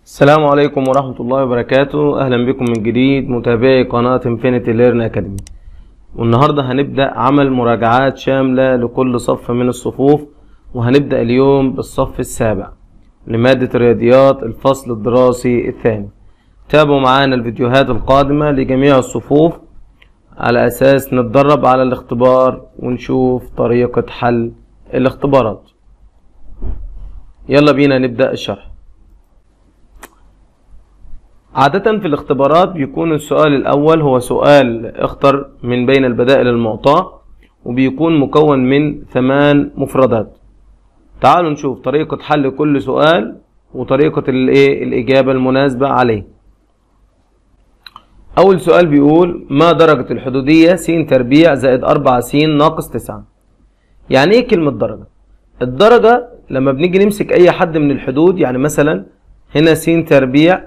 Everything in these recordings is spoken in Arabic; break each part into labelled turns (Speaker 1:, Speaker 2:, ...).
Speaker 1: السلام عليكم ورحمة الله وبركاته. أهلا بكم من جديد متابعي قناة انفينيتي ليرن أكاديمي. والنهاردة هنبدأ عمل مراجعات شاملة لكل صف من الصفوف، وهنبدأ اليوم بالصف السابع لمادة الرياضيات الفصل الدراسي الثاني. تابعوا معانا الفيديوهات القادمة لجميع الصفوف على أساس نتدرب على الاختبار ونشوف طريقة حل الاختبارات. يلا بينا نبدأ الشرح. عادة في الاختبارات بيكون السؤال الأول هو سؤال اختر من بين البدائل المعطاة، وبيكون مكون من 8 مفردات. تعالوا نشوف طريقة حل كل سؤال وطريقة الإجابة المناسبة عليه. أول سؤال بيقول: ما درجة الحدودية س تربيع زائد 4 س ناقص 9؟ يعني إيه كلمة درجة؟ الدرجة لما بنيجي نمسك أي حد من الحدود، يعني مثلا هنا س تربيع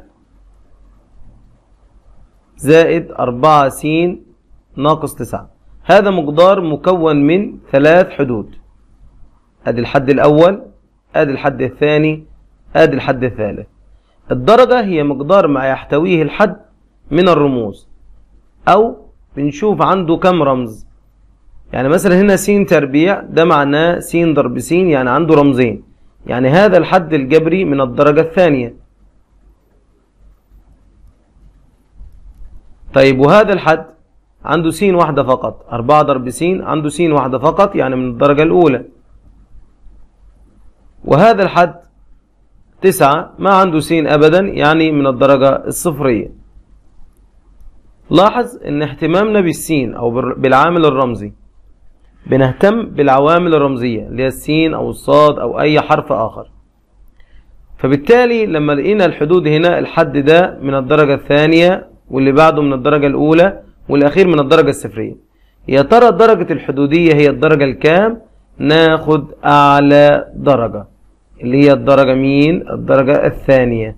Speaker 1: زائد 4 س ناقص 9، هذا مقدار مكون من 3 حدود. ادي الحد الاول، ادي الحد الثاني، ادي الحد الثالث. الدرجة هي مقدار ما يحتويه الحد من الرموز، او بنشوف عنده كم رمز. يعني مثلا هنا س تربيع ده معناه س ضرب س، يعني عنده رمزين، يعني هذا الحد الجبري من الدرجة الثانية. طيب وهذا الحد عنده س واحدة فقط، 4 ضرب س عنده س واحدة فقط، يعني من الدرجة الأولى. وهذا الحد 9 ما عنده س أبدا، يعني من الدرجة الصفرية. لاحظ إن اهتمامنا بالسين أو بالعامل الرمزي، بنهتم بالعوامل الرمزية اللي هي السين أو الصاد أو أي حرف آخر. فبالتالي لما لقينا الحدود هنا، الحد ده من الدرجة الثانية، واللي بعده من الدرجة الأولى، والأخير من الدرجة الصفرية. يا ترى درجة الحدودية هي الدرجة الكام؟ ناخد أعلى درجة اللي هي الدرجة مين؟ الدرجة الثانية.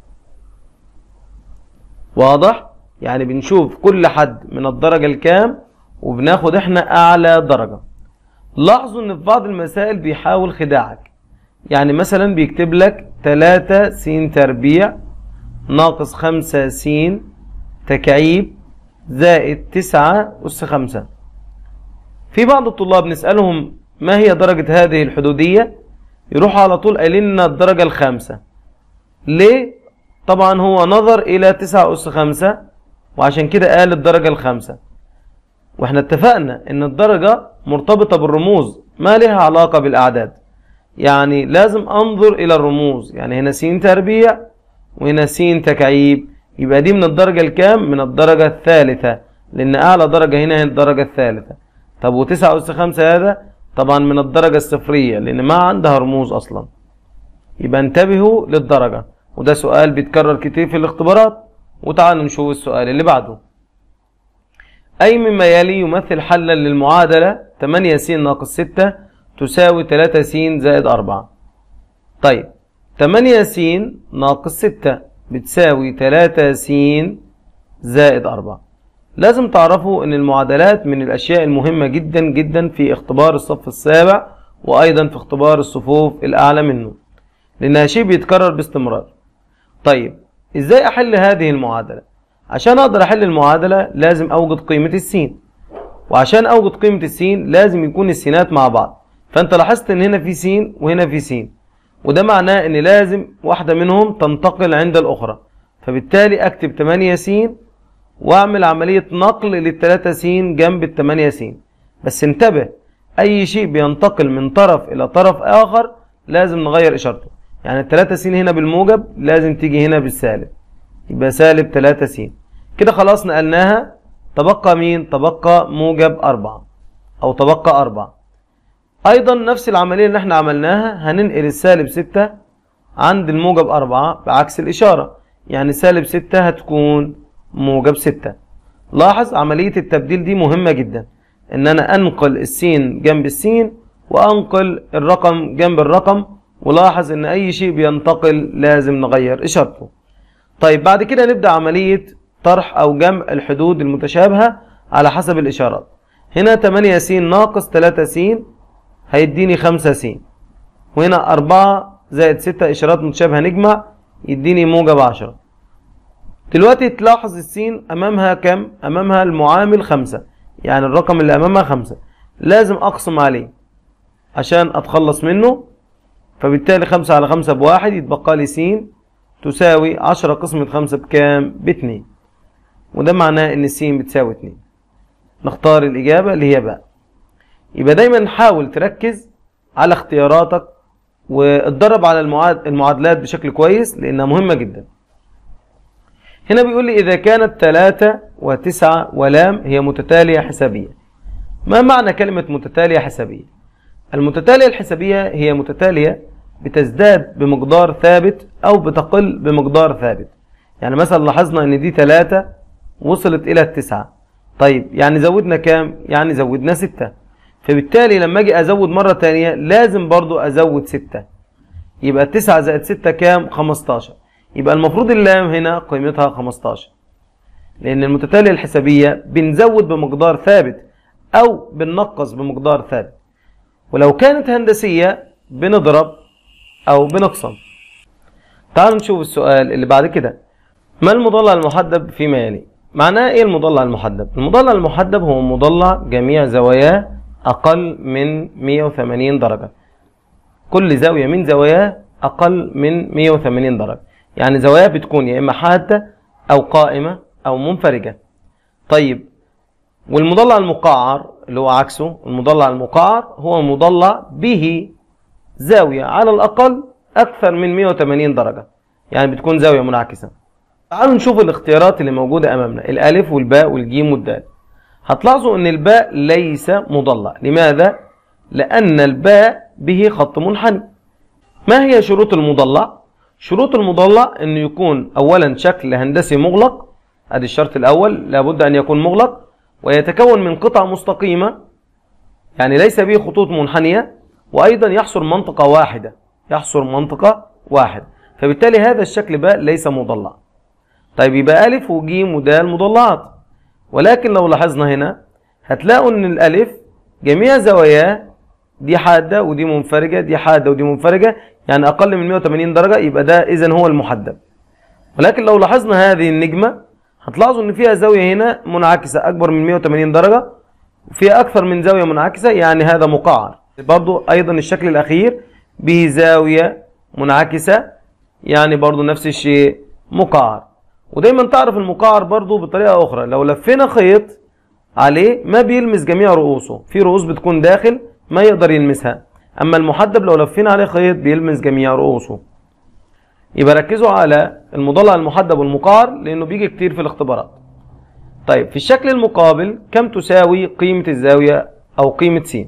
Speaker 1: واضح؟ يعني بنشوف كل حد من الدرجة الكام وبناخد احنا أعلى درجة. لاحظوا إن في بعض المسائل بيحاول خداعك، يعني مثلا بيكتب لك 3 س تربيع ناقص 5 س تكعيب زائد 9 أس 5. في بعض الطلاب نسألهم ما هي درجة هذه الحدودية، يروحوا على طول قايلين لنا الدرجة الخامسة. ليه؟ طبعا هو نظر إلى 9 أس 5 وعشان كده قال الدرجة الخامسة. واحنا اتفقنا إن الدرجة مرتبطة بالرموز، ما لها علاقة بالأعداد. يعني لازم أنظر إلى الرموز، يعني هنا س تربيع وهنا س تكعيب، يبقى دي من الدرجة الكام؟ من الدرجة الثالثة، لأن أعلى درجة هنا هي الدرجة الثالثة. طب و9 أس 5 هذا طبعا من الدرجة الصفرية، لأن ما عندها رموز أصلا. يبقى انتبهوا للدرجة، وده سؤال بيتكرر كتير في الاختبارات. وتعالوا نشوف السؤال اللي بعده. أي مما يلي يمثل حلا للمعادلة 8 س ناقص 6 تساوي 3 س زائد 4؟ طيب 8 س ناقص 6 بتساوي 3 س زائد 4. لازم تعرفوا ان المعادلات من الاشياء المهمة جدا جدا في اختبار الصف السابع، وايضا في اختبار الصفوف الاعلى منه، لانها شيء بيتكرر باستمرار. طيب ازاي احل هذه المعادلة؟ عشان اقدر احل المعادلة لازم اوجد قيمة السين، وعشان اوجد قيمة السين لازم يكون السينات مع بعض. فانت لاحظت ان هنا في س وهنا في س، وده معناه ان لازم واحدة منهم تنتقل عند الاخرى. فبالتالي اكتب 8 س واعمل عملية نقل لل3 س جنب ال8 س. بس انتبه، اي شيء بينتقل من طرف الى طرف اخر لازم نغير اشارته. يعني ال3 س هنا بالموجب لازم تيجي هنا بالسالب، يبقى سالب 3 س. كده خلاص نقلناها. تبقى مين؟ تبقى موجب 4 او تبقى 4. ايضا نفس العملية اللي احنا عملناها، هننقل السالب 6 عند الموجب 4 بعكس الاشارة، يعني سالب 6 هتكون موجب 6. لاحظ عملية التبديل دي مهمة جدا، ان انا انقل السين جنب السين وانقل الرقم جنب الرقم. ولاحظ ان اي شيء بينتقل لازم نغير اشارته. طيب بعد كده نبدأ عملية طرح او جمع الحدود المتشابهة على حسب الاشارات. هنا 8 س ناقص 3 س هيديني 5 س، وهنا 4 زائد 6 إشارات متشابهة نجمع يديني موجب 10. دلوقتي تلاحظ السين أمامها كم؟ أمامها المعامل 5، يعني الرقم اللي أمامها 5 لازم أقسم عليه عشان أتخلص منه. فبالتالي 5 على 5 ب1، يتبقى لي س تساوي 10 قسمة 5 بكام؟ ب2. وده معناه إن الس بتساوي 2. نختار الإجابة اللي هي باء. يبقى دايما حاول تركز على اختياراتك واتدرب على المعادلات بشكل كويس لأنها مهمة جدا. هنا بيقول لي إذا كانت 3 و9 ولام هي متتالية حسابية. ما معنى كلمة متتالية حسابية؟ المتتالية الحسابية هي متتالية بتزداد بمقدار ثابت أو بتقل بمقدار ثابت. يعني مثلا لاحظنا إن دي 3 وصلت إلى 9، طيب يعني زودنا كام؟ يعني زودنا 6. فبالتالي لما أجي أزود مرة تانية لازم برضو أزود 6. يبقى 9 زائد 6 كام؟ 15. يبقى المفروض اللام هنا قيمتها 15، لأن المتتالية الحسابية بنزود بمقدار ثابت أو بننقص بمقدار ثابت. ولو كانت هندسية بنضرب أو بنقسم. تعالوا نشوف السؤال اللي بعد كده. ما المضلع المحدب فيما يلي؟ معناه إيه المضلع المحدب؟ المضلع المحدب هو مضلع جميع زواياه أقل من 180 درجة. كل زاوية من زواياه أقل من 180 درجة، يعني زواياه بتكون يا إما حادة أو قائمة أو منفرجة. طيب والمضلع المقعر اللي هو عكسه، المضلع المقعر هو مضلع به زاوية على الأقل أكثر من 180 درجة، يعني بتكون زاوية منعكسة. تعالوا نشوف الاختيارات اللي موجودة أمامنا، الألف والباء والجيم والدال. هتلاحظوا أن الباء ليس مضلع. لماذا؟ لأن الباء به خط منحني. ما هي شروط المضلع؟ شروط المضلع أنه يكون أولا شكل هندسي مغلق، ادي الشرط الأول، لابد أن يكون مغلق، ويتكون من قطع مستقيمة يعني ليس به خطوط منحنية، وأيضا يحصر منطقة واحدة، يحصر منطقة واحدة. فبالتالي هذا الشكل باء ليس مضلع. طيب يبقى ألف وجيم ودال مضلعات، ولكن لو لاحظنا هنا هتلاقوا أن الألف جميع زواياه دي حادة ودي منفرجة، دي حادة ودي منفرجة، يعني أقل من 180 درجة، يبقى ده إذن هو المحدب. ولكن لو لاحظنا هذه النجمة هتلاحظوا أن فيها زاوية هنا منعكسة أكبر من 180 درجة، وفيها أكثر من زاوية منعكسة، يعني هذا مقعر. برضو أيضا الشكل الأخير به زاوية منعكسة، يعني برضو نفس الشيء مقعر. ودايما تعرف المقعر برضو بطريقة أخرى، لو لفينا خيط عليه ما بيلمس جميع رؤوسه، في رؤوس بتكون داخل ما يقدر يلمسها، أما المحدب لو لفينا عليه خيط بيلمس جميع رؤوسه. يبقى ركزوا على المضلع المحدب والمقعر لأنه بيجي كتير في الاختبارات. طيب في الشكل المقابل كم تساوي قيمة الزاوية أو قيمة س؟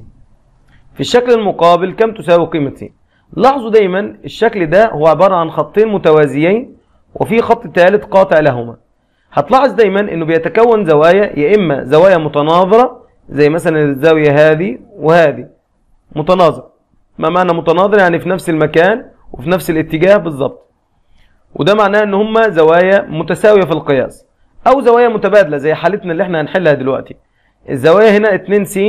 Speaker 1: في الشكل المقابل كم تساوي قيمة س؟ لاحظوا دايما الشكل ده هو عبارة عن خطين متوازيين وفي خط ثالث قاطع لهما. هتلاحظ دايما انه بيتكون زوايا، يا اما زوايا متناظرة زي مثلا الزاوية هذه وهذه متناظرة. ما معنى متناظرة؟ يعني في نفس المكان وفي نفس الاتجاه بالظبط، وده معناه ان هما زوايا متساوية في القياس، او زوايا متبادلة زي حالتنا اللي احنا هنحلها دلوقتي. الزوايا هنا 2 س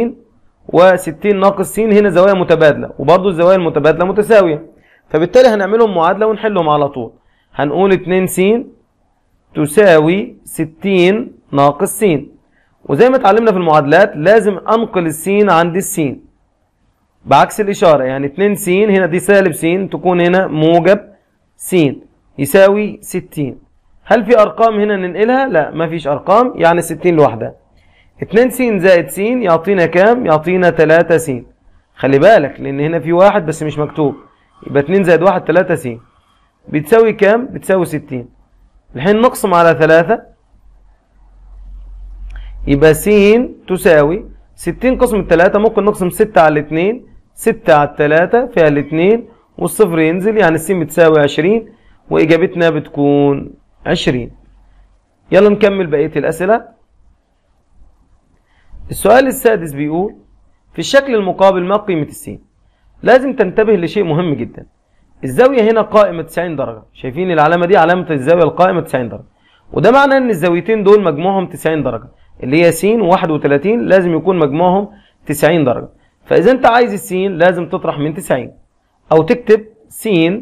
Speaker 1: و60 ناقص س، هنا زوايا متبادلة، وبرضو الزوايا المتبادلة متساوية. فبالتالي هنعملهم معادلة ونحلهم على طول. هنقول 2 س تساوي 60 ناقص س، وزي ما اتعلمنا في المعادلات لازم انقل السين عند السين بعكس الإشارة، يعني 2 س هنا دي سالب س تكون هنا موجب س يساوي 60. هل في أرقام هنا ننقلها؟ لا، ما فيش أرقام، يعني 60 لوحدها. 2 س زائد س يعطينا كام؟ يعطينا 3 س. خلي بالك لأن هنا في واحد بس مش مكتوب، يبقى 2 زائد 1 3 س بتساوي كام؟ بتساوي 60. الحين نقسم على 3، يبقى س تساوي 60 قسم 3، ممكن نقسم 6 على 2، 6 على 3 فيها 2 والصفر ينزل، يعني الس بتساوي 20، وإجابتنا بتكون 20. يلا نكمل بقية الأسئلة. السؤال السادس بيقول في الشكل المقابل ما قيمة السين؟ لازم تنتبه لشيء مهم جدا. الزاوية هنا قائمة 90 درجة، شايفين العلامة دي علامة الزاوية القائمة 90 درجة، وده معناه ان الزاويتين دول مجموعهم 90 درجة، اللي هي س و31 لازم يكون مجموعهم 90 درجة. فإذا انت عايز السين لازم تطرح من 90، أو تكتب س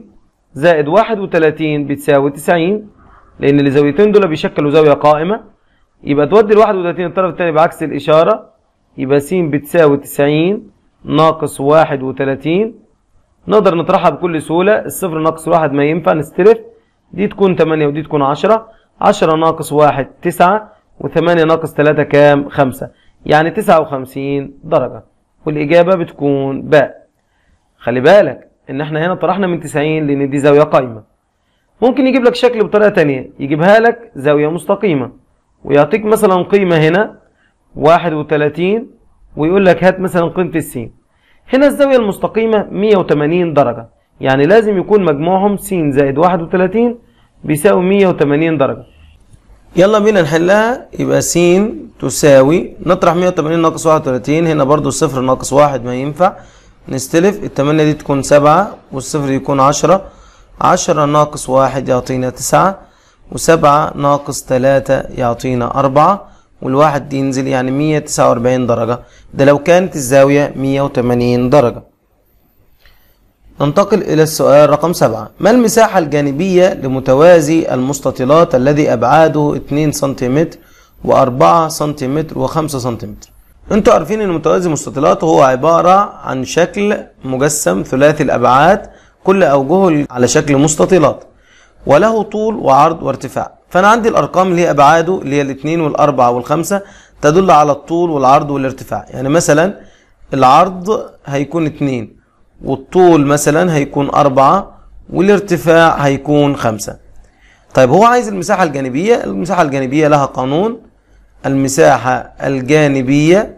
Speaker 1: زائد 31 بتساوي 90، لأن الزاويتين دول بيشكلوا زاوية قائمة. يبقى تودي ال 31 الطرف الثاني بعكس الإشارة، يبقى س بتساوي 90 ناقص 31. نقدر نطرحها بكل سهولة، الصفر ناقص 1 ما ينفع نستلف، دي تكون 8 ودي تكون 10. 10 ناقص 1 9 و8 ناقص 3 كام؟ 5، يعني 59 درجة، والإجابة بتكون باء. خلي بالك إن احنا هنا طرحنا من 90 لأن دي زاوية قائمة. ممكن يجيب لك شكل بطريقة تانية، يجيبها لك زاوية مستقيمة ويعطيك مثلا قيمة هنا 31 ويقول لك هات مثلا قيمة السين. هنا الزاوية المستقيمة 180 درجة، يعني لازم يكون مجموعهم س زائد 31 بيساوي 180 درجة. يلا بينا نحلها. يبقى س تساوي، نطرح 180 ناقص 31، هنا برضو الصفر ناقص 1 ما ينفع نستلف، التمانية دي تكون 7 والصفر يكون 10. 10 ناقص 1 يعطينا 9، و7 ناقص 3 يعطينا 4، والواحد دي ينزل يعني 149 درجة، ده لو كانت الزاوية 180 درجة. ننتقل إلى السؤال رقم 7. ما المساحة الجانبية لمتوازي المستطيلات الذي أبعاده 2 سنتيمتر و4 سنتيمتر و5 سنتيمتر؟ انتوا عارفين ان متوازي المستطيلات هو عبارة عن شكل مجسم ثلاثي الأبعاد كل أوجهه على شكل مستطيلات، وله طول وعرض وارتفاع. فأنا عندي الأرقام اللي هي أبعاده اللي هي الاثنين والأربعة والخمسة تدل على الطول والعرض والارتفاع. يعني مثلا العرض هيكون 2 والطول مثلا هيكون 4 والارتفاع هيكون 5. طيب هو عايز المساحة الجانبية. المساحة الجانبية لها قانون، المساحة الجانبية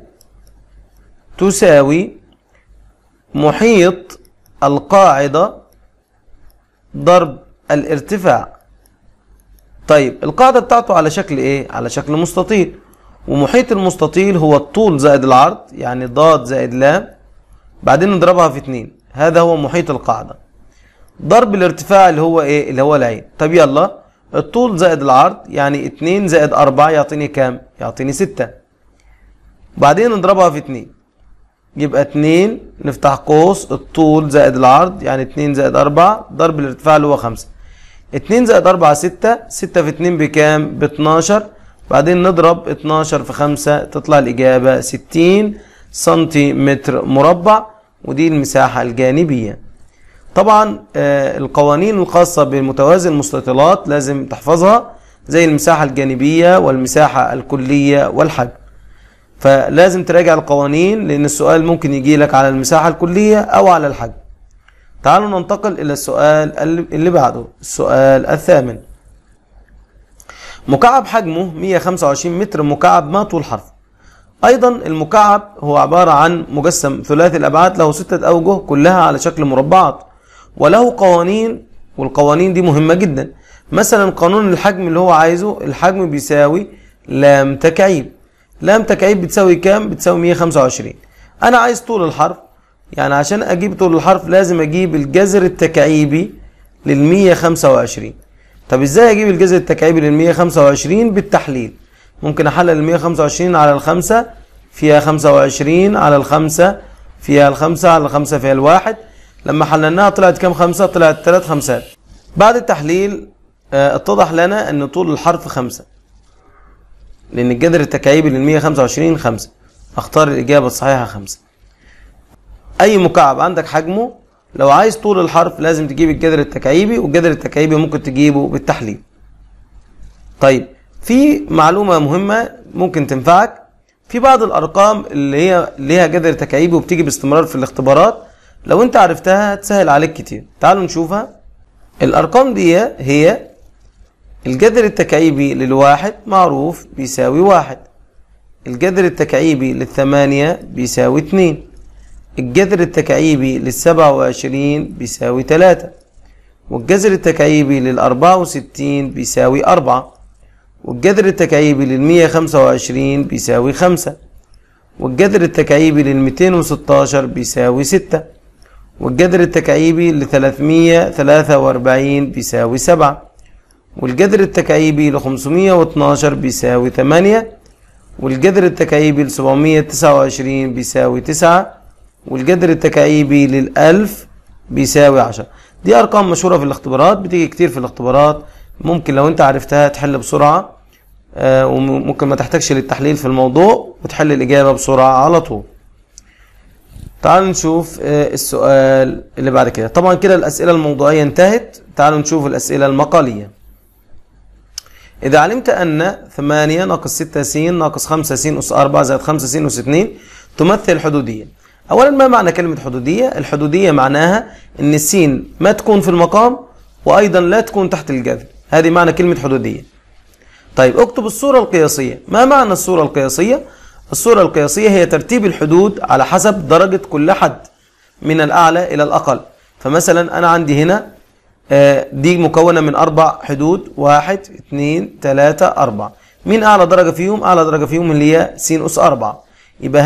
Speaker 1: تساوي محيط القاعدة ضرب الارتفاع. طيب القاعدة بتاعته على شكل ايه؟ على شكل مستطيل، ومحيط المستطيل هو الطول زائد العرض، يعني ضاد زائد لام، بعدين نضربها في 2، هذا هو محيط القاعدة. ضرب الارتفاع اللي هو ايه؟ اللي هو العين. طب يلا، الطول زائد العرض يعني 2 زائد 4 يعطيني كام؟ يعطيني 6. بعدين نضربها في 2، يبقى 2 نفتح قوس الطول زائد العرض يعني 2 زائد 4 ضرب الارتفاع اللي هو 5. 2 زائد 4 6، 6 في 2 بكام؟ ب 12. بعدين نضرب 12 في 5 تطلع الإجابة 60 سنتيمتر مربع، ودي المساحة الجانبية. طبعا القوانين الخاصة بمتوازي المستطيلات لازم تحفظها، زي المساحة الجانبية والمساحة الكلية والحجم، فلازم تراجع القوانين لأن السؤال ممكن يجي لك على المساحة الكلية أو على الحجم. تعالوا ننتقل إلى السؤال اللي بعده، السؤال الثامن. مكعب حجمه 125 متر مكعب، ما طول حرف؟ أيضا المكعب هو عبارة عن مجسم ثلاثي الأبعاد له 6 أوجه كلها على شكل مربعات، وله قوانين، والقوانين دي مهمة جدا. مثلا قانون الحجم اللي هو عايزه، الحجم بيساوي لام تكعيب. لام تكعيب بتساوي كام؟ بتساوي 125. أنا عايز طول الحرف، يعني عشان أجيب طول الحرف لازم أجيب الجذر التكعيبي لل 125. طب إزاي أجيب الجذر التكعيبي لل 125؟ بالتحليل. ممكن أحلل ال 125 على الخمسة فيها 25 على الخمسة فيها الخمسة على الخمسة فيها الواحد. لما حللناها طلعت كام؟ 5. طلعت 3 خمسات. بعد التحليل اتضح لنا أن طول الحرف 5، لأن الجذر التكعيبي لل 125 5. أختار الإجابة الصحيحة 5. أي مكعب عندك حجمه لو عايز طول الحرف لازم تجيب الجذر التكعيبي، والجذر التكعيبي ممكن تجيبه بالتحليل. طيب في معلومة مهمة ممكن تنفعك، في بعض الأرقام اللي هي ليها جذر تكعيبي وبتيجي باستمرار في الاختبارات، لو أنت عرفتها هتسهل عليك كتير. تعالوا نشوفها. الأرقام دي هي الجذر التكعيبي للواحد معروف بيساوي 1، الجذر التكعيبي لل8 بيساوي 2، الجذر التكعيبي لل27 بيساوي 3، والجذر التكعيبي لل64 بيساوي 4، والجذر التكعيبي لل125 بيساوي 5، والجذر التكعيبي لل216 بيساوي 6، والجذر التكعيبي ل343 بيساوي 7، والجذر التكعيبي ل512 بيساوي 8، والجذر التكعيبي ل729 بيساوي 9، والجذر التكعيبي لل1000 بيساوي 10. دي ارقام مشهوره في الاختبارات، بتيجي كتير في الاختبارات، ممكن لو انت عرفتها تحل بسرعه، وممكن ما تحتاجش للتحليل في الموضوع وتحل الاجابه بسرعه على طول. تعالوا نشوف السؤال اللي بعد كده. طبعا كده الاسئله الموضوعيه انتهت. تعالوا نشوف الاسئله المقاليه. إذا علمت أن 8 ناقص 6 س ناقص 5 س أس 4 زائد 5 س أس 2 تمثل حدودية. أولا ما معنى كلمة حدودية؟ الحدودية معناها أن السين ما تكون في المقام وأيضا لا تكون تحت الجذر. هذه معنى كلمة حدودية. طيب اكتب الصورة القياسية. ما معنى الصورة القياسية؟ الصورة القياسية هي ترتيب الحدود على حسب درجة كل حد من الأعلى إلى الأقل. فمثلا أنا عندي هنا دي مكونة من 4 حدود، 1 2 3 4. مين أعلى درجة فيهم؟ أعلى درجة فيهم اللي هي س أس 4. يبقى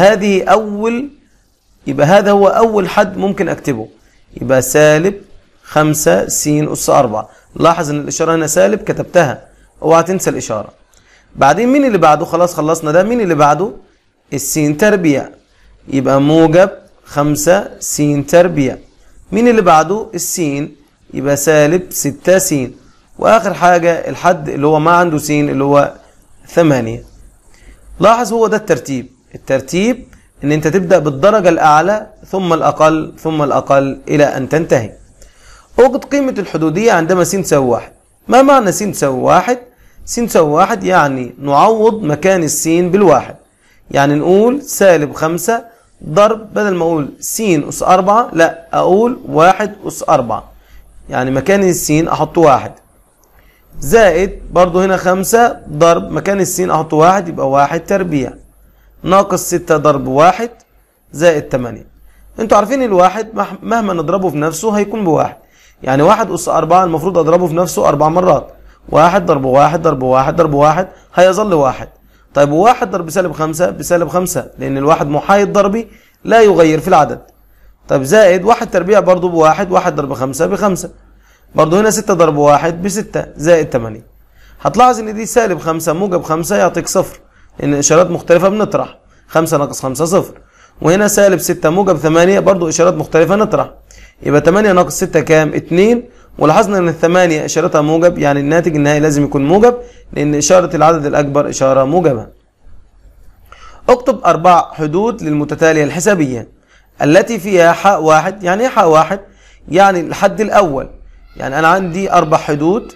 Speaker 1: هذا هو أول حد ممكن أكتبه. يبقى سالب 5 س أس 4. لاحظ إن الإشارة هنا سالب كتبتها، اوعى تنسى الإشارة. بعدين مين اللي بعده؟ خلاص خلصنا ده. مين اللي بعده؟ السين تربيع. يبقى موجب 5 س تربيع. مين اللي بعده؟ السين. يبقى سالب 6 س. واخر حاجة الحد اللي هو ما عنده س اللي هو 8. لاحظ هو ده الترتيب ان انت تبدأ بالدرجة الاعلى ثم الاقل ثم الاقل الى ان تنتهي. اوجد قيمة الحدودية عندما س تساوي 1. ما معنى س تساوي 1؟ س تساوي 1 يعني نعوض مكان السين بالواحد. يعني نقول سالب 5 ضرب، بدل ما اقول س أس 4 لا اقول 1 أس 4. يعني مكان السين احط 1 زائد برضو هنا 5 ضرب مكان السين احط 1 يبقى 1 تربيع ناقص 6 ضرب 1 زائد 8. انتوا عارفين الواحد مهما نضربه في نفسه هيكون بواحد. يعني 1 أس 4 المفروض اضربه في نفسه 4 مرات. 1 ضرب 1 ضرب 1 ضرب 1 هيظل 1. طيب 1 ضرب سالب 5 بسالب 5 لان الواحد محايد ضربي لا يغير في العدد. طيب زائد 1 تربيع برضو بواحد، 1 ضرب 5 ب5. برضو هنا 6 ضرب 1 ب6 زائد 8. هتلاحظ ان دي سالب 5 موجب 5 يعطيك صفر، لان اشارات مختلفة بنطرح. 5 ناقص 5 صفر. وهنا سالب 6 موجب 8 برضو اشارات مختلفة نطرح. يبقى 8 ناقص 6 كام؟ 2. ولاحظنا ان ال8 اشارتها موجب، يعني الناتج النهائي لازم يكون موجب لان اشارة العدد الاكبر اشارة موجبة. اكتب 4 حدود للمتتالية الحسابية التي فيها حاء واحد. يعني ايه حاء واحد؟ يعني الحد الاول. يعني انا عندي 4 حدود،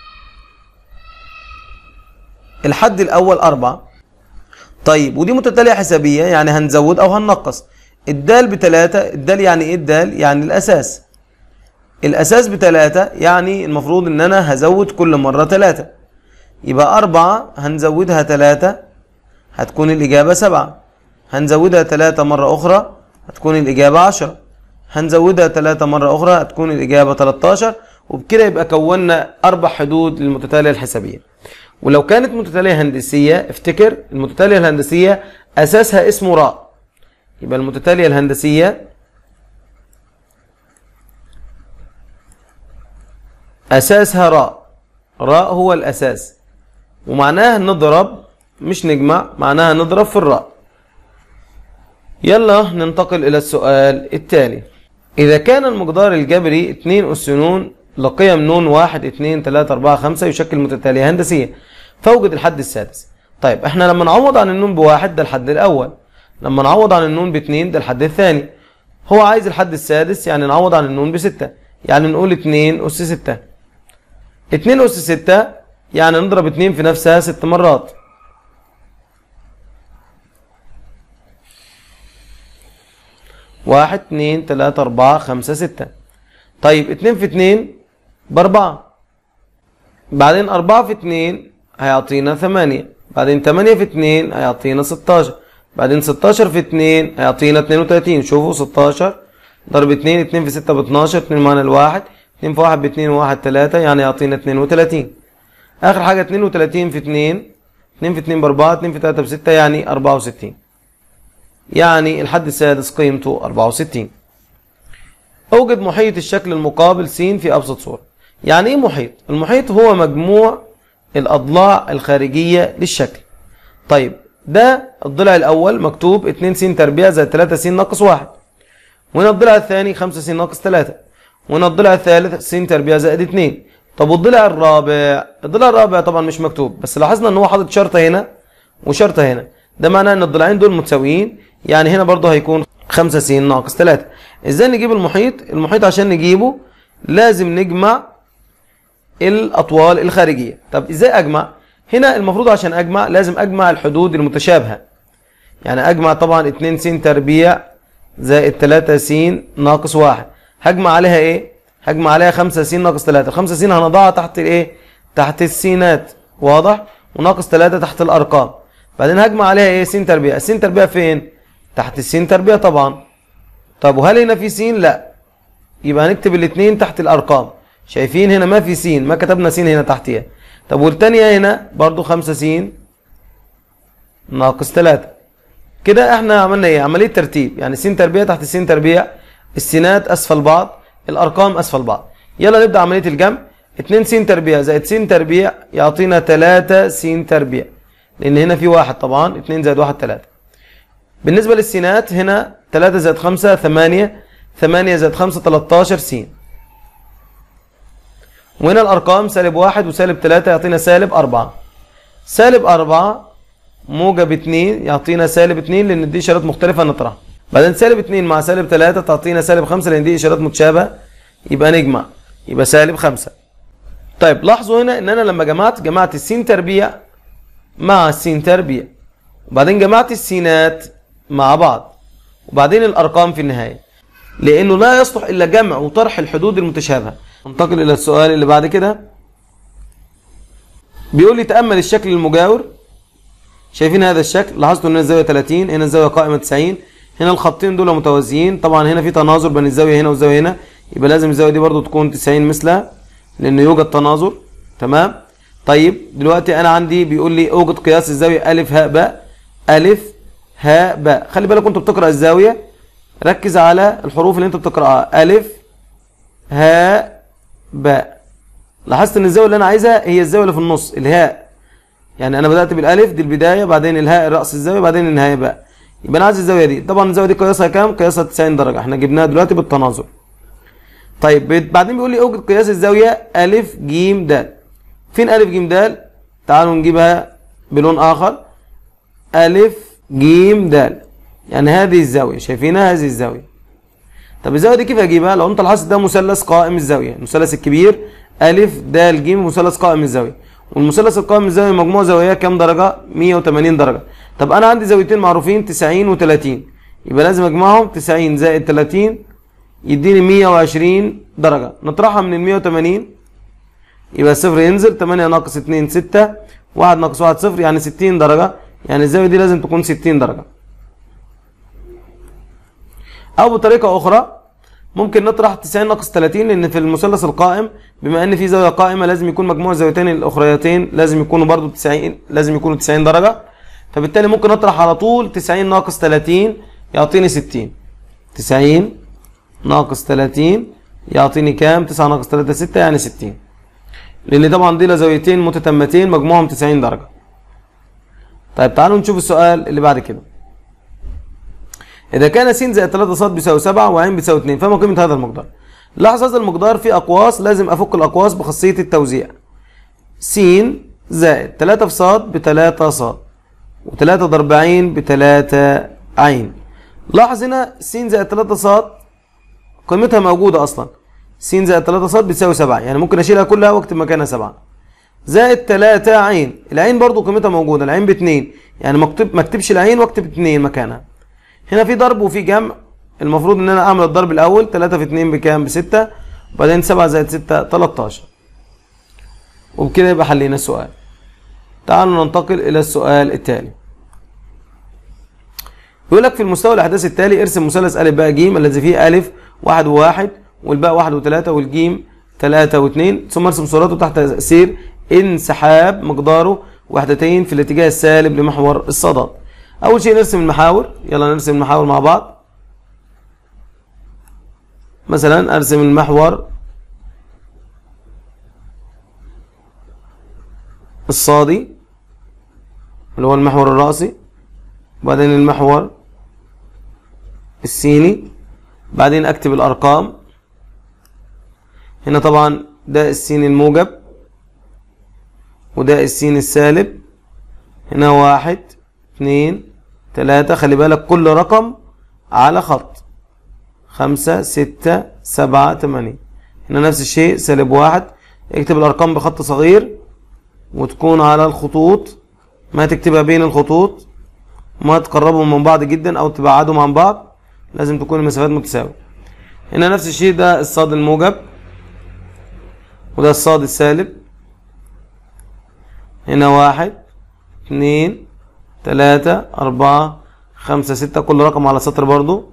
Speaker 1: الحد الاول 4. طيب ودي متتالية حسابية يعني هنزود او هننقص. الدال ب3. الدال يعني ايه الدال؟ يعني الاساس. الاساس ب3 يعني المفروض ان انا هزود كل مرة 3. يبقى 4 هنزودها 3 هتكون الاجابة 7. هنزودها 3 مرة اخرى هتكون الاجابة 10. هنزودها 3 مرة اخرى هتكون الاجابة 13. وبكده يبقى كونا 4 حدود للمتتالية الحسابية. ولو كانت متتالية هندسية افتكر المتتالية الهندسية اساسها اسمه راء. يبقى المتتالية الهندسية اساسها راء. راء هو الاساس، ومعناها نضرب مش نجمع، معناها نضرب في الراء. يلا ننتقل الى السؤال التالي. اذا كان المقدار الجبري 2 أس ن لقيم ن 1 2 3 4 5 يشكل متتالية هندسية، فوجد الحد السادس. طيب احنا لما نعوض عن النون ب1 ده الحد الاول، لما نعوض عن النون ب2 ده الحد الثاني. هو عايز الحد السادس يعني نعوض عن النون ب6، يعني نقول 2 أس 6. 2 أس 6 يعني نضرب 2 في نفسها 6 مرات. واحد 2 3 4 5 6. طيب 2 في 2 ب4. بعدين 4 في 2 هيعطينا 8. بعدين 8 في 2 هيعطينا 16. بعدين 16 في 2 هيعطينا 32. شوفوا 16 ضرب 2، 2 في 6 ب 12، 2 معنا الواحد، 2 في 1 ب 2 و1 3 يعني يعطينا 32. اخر حاجة 32 في 2، 2 في 2 ب4، 2 في 3 ب6 يعني 64. يعني الحد السادس قيمته 64. اوجد محيط الشكل المقابل س في ابسط صورة. يعني ايه محيط؟ المحيط هو مجموع الاضلاع الخارجية للشكل. طيب ده الضلع الاول مكتوب 2 س تربيع زائد 3 س ناقص 1، وهنا الضلع الثاني 5 س ناقص 3، وهنا الضلع الثالث س تربيع زائد 2. طب والضلع الرابع؟ الضلع الرابع طبعا مش مكتوب، بس لاحظنا ان هو حاطط شرطه هنا وشرطه هنا، ده معناه ان الضلعين دول متساويين، يعني هنا برضه هيكون 5 س ناقص 3. ازاي نجيب المحيط؟ المحيط عشان نجيبه لازم نجمع الاطوال الخارجيه. طب ازاي اجمع؟ هنا المفروض عشان اجمع لازم اجمع الحدود المتشابهه، يعني اجمع طبعا 2 س تربيع زائد 3 س ناقص 1. هجمع عليها ايه؟ هجمع عليها 5 س ناقص 3. 5 س هنضعها تحت الايه؟ تحت السينات، واضح؟ وناقص 3 تحت الارقام. بعدين هجمع عليها ايه؟ س تربيع. الس تربيع فين؟ تحت الس تربيع طبعا. طب وهل هنا في س؟ لا، يبقى هنكتب الاثنين تحت الارقام. شايفين هنا ما في س، ما كتبنا س هنا تحتها. طب والثانيه هنا برضو 5 س ناقص 3. كده احنا عملنا ايه؟ عمليه ترتيب، يعني س تربيع تحت س تربيع، السينات اسفل بعض، الارقام اسفل بعض. يلا نبدا عمليه الجمع. 2 س تربيع زائد س تربيع يعطينا 3 س تربيع، لان هنا في 1 طبعا، 2 زائد 1 3. بالنسبه للسينات هنا 3 زائد 5 8، 8 زائد 5 13 س. وهنا الارقام سالب 1 وسالب 3 يعطينا سالب 4. سالب 4 موجب 2 يعطينا سالب 2، لان دي اشارات مختلفه نطرحها. بعدين سالب 2 مع سالب 3 تعطينا سالب 5، لان دي اشارات متشابهه، يبقى نجمع، يبقى سالب 5. طيب لاحظوا هنا ان انا لما جمعت الس تربيع مع الس تربيع، وبعدين جمعت السينات مع بعض، وبعدين الارقام في النهايه، لانه لا يصلح الا جمع وطرح الحدود المتشابهه. ننتقل الى السؤال اللي بعد كده. بيقول لي تامل الشكل المجاور. شايفين هذا الشكل؟ لاحظتوا ان الزاويه 30، هنا الزاويه قائمه 90، هنا الخطين دول متوازيين، طبعا هنا في تناظر بين الزاويه هنا والزاويه هنا، يبقى لازم الزاويه دي برضو تكون 90 مثلها، لانه يوجد تناظر. تمام. طيب دلوقتي انا عندي بيقول لي اوجد قياس الزاويه الف هاء باء. الف هاء باء، خلي بالك وانت بتقرا الزاويه ركز على الحروف اللي انت بتقراها، الف هاء باء. لاحظت ان الزاويه اللي انا عايزها هي الزاويه اللي في النص، الهاء، يعني انا بدات بالالف دي البدايه، بعدين الهاء راس الزاويه، بعدين النهايه باء، يبقى انا عايز الزاويه دي. طبعا الزاويه دي قياسها كام؟ قياسها 90 درجه، احنا جبناها دلوقتي بالتناظر. طيب بعدين بيقول لي اوجد قياس الزاويه الف ج د. فين الف ج د؟ تعالوا نجيبها بلون اخر. الف ج د، يعني هذه الزاويه، شايفينها؟ هذه الزاويه. طب الزاويه دي كيف اجيبها؟ لو انت لاحظت ده مثلث قائم الزاويه، المثلث الكبير الف د ج مثلث قائم الزاويه، والمثلث القائم الزاويه مجموع زواياه كام درجه؟ 180 درجه. طب انا عندي زاويتين معروفين 90 و30، يبقى لازم اجمعهم. 90 زائد 30 يديني 120 درجه، نطرحها من ال 180 يبقى الصفر ينزل، 8 ناقص 2 6، 1 ناقص 1 0، يعني 60 درجه، يعني الزاويه دي لازم تكون 60 درجه. او بطريقه اخرى ممكن نطرح 90 ناقص 30، لان في المثلث القائم بما ان في زاويه قائمه لازم يكون مجموع الزاويتين الاخريتين لازم يكونوا برضو 90، لازم يكونوا 90 درجه، فبالتالي ممكن اطرح على طول 90 ناقص 30 يعطيني 60. 90 ناقص 30 يعطيني كام؟ 9 ناقص 3 6، يعني 60، لان طبعا دي زاويتين متتمتين مجموعهم 90 درجه. طيب تعالوا نشوف السؤال اللي بعد كده. إذا كان س زائد 3 ص بيساوي 7 وع بيساوي 2، فما قيمة هذا المقدار؟ لاحظ هذا المقدار فيه أقواس، لازم أفك الأقواس بخاصية التوزيع. س زائد 3 في ص ب3 ص، و3 ضرب ع ب3 ع. لاحظ هنا س زائد 3 ص قيمتها موجودة أصلا، س زائد 3 ص بتساوي 7، يعني ممكن أشيلها كلها وأكتب مكانها 7. زائد 3 ع، العين برضو قيمتها موجودة، العين ب2، يعني ما اكتبش العين واكتب 2 مكانها. هنا في ضرب وفي جمع، المفروض ان انا اعمل الضرب الاول. 3 في 2 بكام؟ ب6، وبعدين 7 زائد 6 13، وبكده يبقى حلينا السؤال. تعالوا ننتقل الى السؤال التالي. بيقول لك في المستوى الاحداث التالي ارسم مثلث ا ب ج الذي فيه ا 1 و1 والباء 1 و3 والجيم 3 و2، ثم ارسم صورته تحت تأثير انسحاب مقداره وحدتين في الاتجاه السالب لمحور الصادات. أول شيء نرسم المحاور، يلا نرسم المحاور مع بعض. مثلا أرسم المحور الصادي اللي هو المحور الرأسي، وبعدين المحور السيني، بعدين أكتب الأرقام هنا طبعا ده السين الموجب وده السين السالب. هنا 1 2 3. خلي بالك كل رقم على خط. 5 6 7 8. هنا نفس الشيء -1. اكتب الأرقام بخط صغير وتكون على الخطوط، ما تكتبها بين الخطوط، ما تقربهم من بعض جدا أو تبعدهم عن بعض، لازم تكون المسافات متساوية. هنا نفس الشيء، ده الصاد الموجب وده الصاد السالب. هنا 1 2 3 4 5 6. كل رقم على سطر برضو.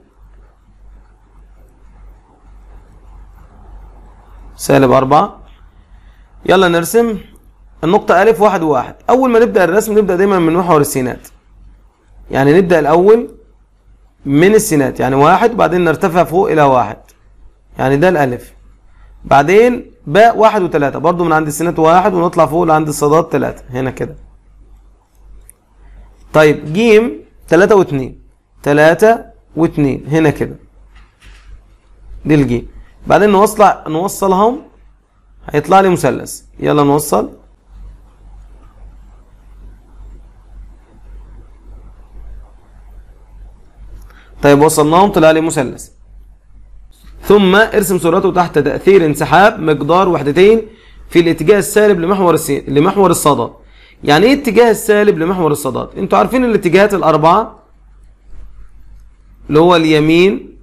Speaker 1: -4. يلا نرسم النقطة أ 1 و1. أول ما نبدأ الرسم نبدأ دايما من محور السينات، يعني نبدأ الأول من السينات، يعني 1 وبعدين نرتفع فوق إلى 1، يعني ده الألف. بعدين باء 1 و3 برضو من عند السينات 1 ونطلع فوق لعند الصادات 3 هنا كده. طيب جيم 3 و2 3 و2 هنا كده، دي الجيم. بعدين نوصلهم، هيطلع لي مثلث. يلا نوصل. طيب وصلناهم، طلع لي مثلث. ثم ارسم صورته تحت تأثير انسحاب مقدار وحدتين في الاتجاه السالب لمحور الصادات. يعني ايه اتجاه السالب لمحور الصادات؟ انتوا عارفين الاتجاهات الأربعة اللي هو اليمين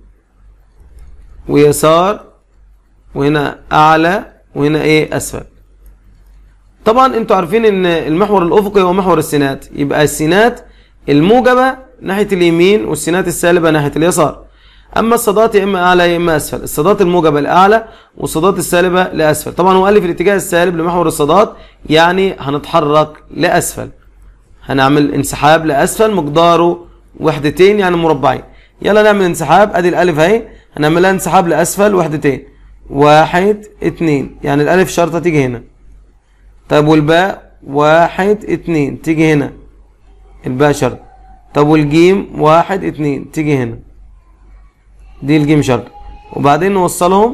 Speaker 1: ويسار وهنا أعلى وهنا ايه أسفل. طبعا انتوا عارفين ان المحور الأفقي هو محور السينات، يبقى السينات الموجبة ناحية اليمين والسينات السالبة ناحية اليسار. أما الصادات يا إما أعلى يا إما أسفل، الصادات الموجبة لأعلى والصادات السالبة لأسفل. طبعا هو قال لي في الاتجاه السالب لمحور الصادات، يعني هنتحرك لأسفل، هنعمل انسحاب لأسفل مقداره وحدتين يعني مربعين. يلا نعمل انسحاب. أدي الألف أهي، هنعملها انسحاب لأسفل وحدتين 1 2، يعني الألف شرطة تيجي هنا. طيب والباء 1 2 تيجي هنا، الباء شرطة. طب والجيم 1 2 تيجي هنا، دي الجيم شرط. وبعدين نوصلهم،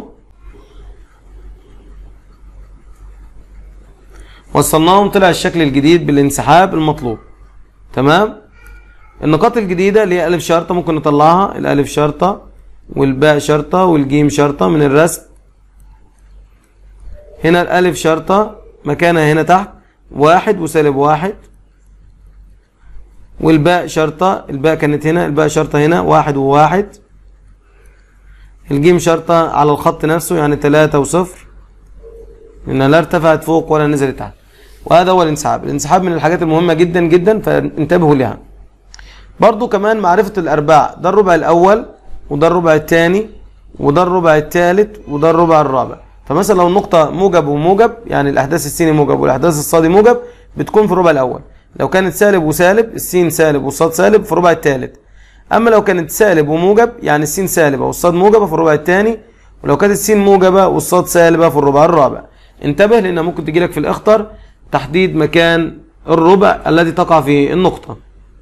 Speaker 1: وصلناهم طلع الشكل الجديد بالانسحاب المطلوب. تمام. النقاط الجديدة اللي هي ألف شرطة ممكن نطلعها، الألف شرطة والباء شرطة والجيم شرطة من الرسم. هنا الألف شرطة مكانها هنا تحت 1 و-1، والباء شرطة، الباء كانت هنا، الباء شرطة هنا 1 و1، الجيم شرطة على الخط نفسه يعني 3 و0، لأنها لا ارتفعت فوق ولا نزلت تحت. وهذا هو الانسحاب. الانسحاب من الحاجات المهمة جدا جدا، فانتبهوا لها. برضو كمان معرفة الأرباع، ده الربع الأول وده الربع الثاني وده الربع الثالث وده الربع الرابع. فمثلا لو النقطة موجب وموجب، يعني الأحداث السيني موجب والأحداث الصادي موجب، بتكون في الربع الأول. لو كانت سالب وسالب، السين سالب والصاد سالب، في الربع الثالث. أما لو كانت سالب وموجب، يعني السين سالبة والصاد موجبة، في الربع الثاني. ولو كانت السين موجبة والصاد سالبة، في الربع الرابع. انتبه لأنها ممكن تجي لك في الأخطر تحديد مكان الربع الذي تقع فيه النقطة.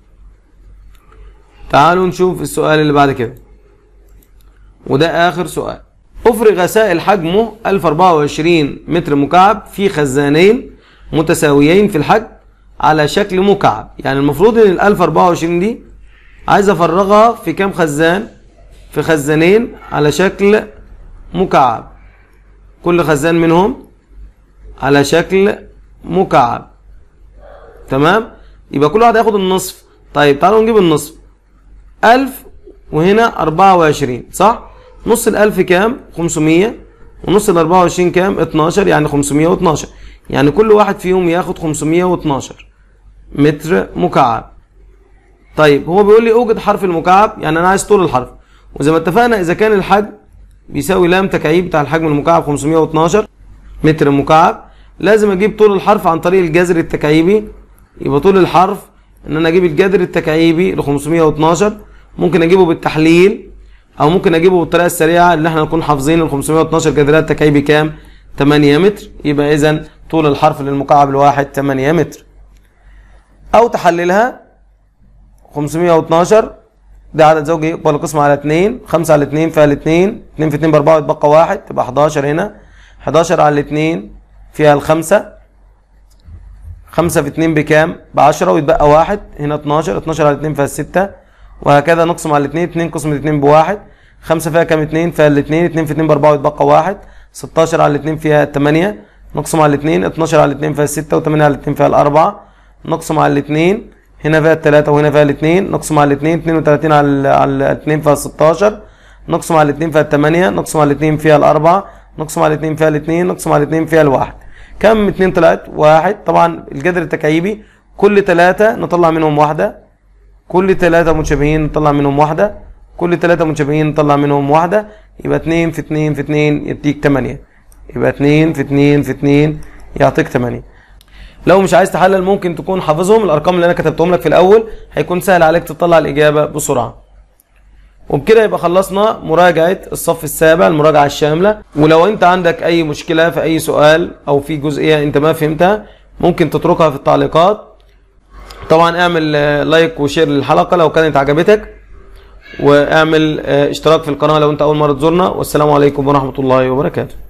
Speaker 1: تعالوا نشوف السؤال اللي بعد كده، وده آخر سؤال. أفرغ سائل حجمه 1024 متر مكعب في خزانين متساويين في الحجم على شكل مكعب. يعني المفروض ان ال 1024 دي عايز افرغها في كام خزان؟ في خزانين على شكل مكعب، كل خزان منهم على شكل مكعب. تمام. يبقى كل واحد هياخد النصف. طيب تعالوا نجيب النصف. 1000 وهنا 24 صح؟ نص ال1000 كام؟ 500، ونص ال24 كام؟ 12، يعني 512. يعني كل واحد فيهم ياخد 512 متر مكعب. طيب هو بيقول لي اوجد حرف المكعب، يعني انا عايز طول الحرف. وزي ما اتفقنا اذا كان الحجم بيساوي لام تكعيب بتاع الحجم المكعب 512 متر مكعب، لازم اجيب طول الحرف عن طريق الجذر التكعيبي. يبقى طول الحرف ان انا اجيب الجذر التكعيبي ل 512. ممكن اجيبه بالتحليل او ممكن اجيبه بالطريقه السريعه اللي احنا نكون حافظين ال 512 جذرها التكعيبي كام؟ 8 متر. يبقى اذا طول الحرف للمكعب الواحد 8 متر. او تحللها 512 ده عدد زوجي يقبل القسمة على 2، 5 على 2 فيها 2، 2 في 2 ب4 يتبقى 1، تبقى 11 هنا. 11 على 2 فيها الخمسة. 5 في 2 بكام؟ ب10 ويتبقى 1. هنا 12. 12 على 2 فيها 6 وهكذا نقسم على 2. 2 قسمة 2 ب1. 5 فيها كام؟ 2 فيها 2. 2 في 2 ب4 ويتبقى 1. 16 على 2 فيها 8 نقسم على 2. 12 على 2 فيها 6 و8 على 2 فيها 4 نقسم على 2. هنا فيها 3 وهنا فيها 2 نقسم على 2. 32 على 2 فيها 16 نقسم على 2 فيها 8 نقسم على 2 فيها 4 نقسم على 2 فيها 2 نقسم على 2 فيها 1. كم 2 طلعت؟ 1. طبعا الجذر التكعيبي كل 3 نطلع منهم واحدة. كل 3 متشابهين نطلع منهم واحدة. كل 3 متشابهين نطلع منهم واحدة. يبقى 2 في 2 في 2 يديك 8. يبقى 2 في 2 في 2 يعطيك 8. لو مش عايز تحلل ممكن تكون حافظهم. الارقام اللي انا كتبتهم لك في الاول هيكون سهل عليك تطلع الاجابة بسرعة. وبكده يبقى خلصنا مراجعة الصف السابع، المراجعة الشاملة. ولو انت عندك اي مشكلة في اي سؤال او في جزئية انت ما فهمتها ممكن تتركها في التعليقات. طبعا اعمل لايك وشير للحلقة لو كانت عجبتك، واعمل اشتراك في القناة لو انت اول مرة تزورنا. والسلام عليكم ورحمة الله وبركاته.